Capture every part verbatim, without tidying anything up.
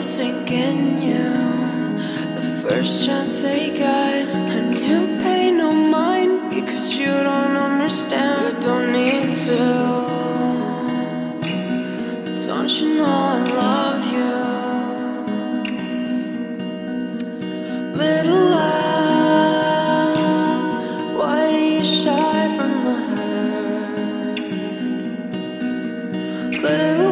sink in you the first chance they got, and you pay no mind because you don't understand. You don't need to. Don't you know I love you? Little lamb, why do you shy from the herd? Little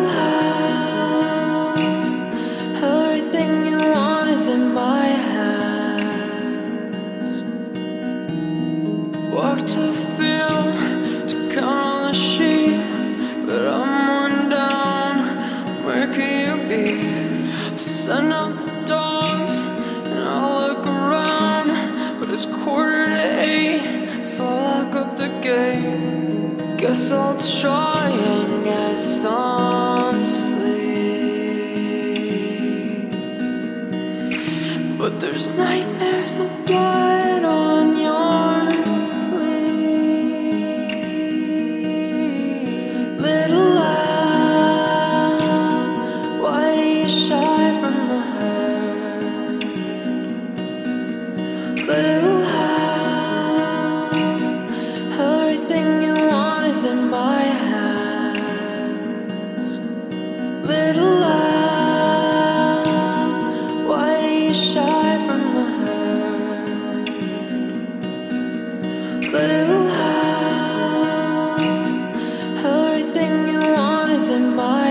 in my hands. Walk to the field to count all the sheep, but I'm one down. Where can you be? I send out the dogs and I look around, but it's quarter to eight, so I lock up the gate. Guess I'll try and get some sleep. But there's nightmares of blood on your sleeve. Little lamb, why do you shy from the herd? Little lamb, everything you want is in my hands. Little lamb, shy from the herd. Little lamb, everything you want is in my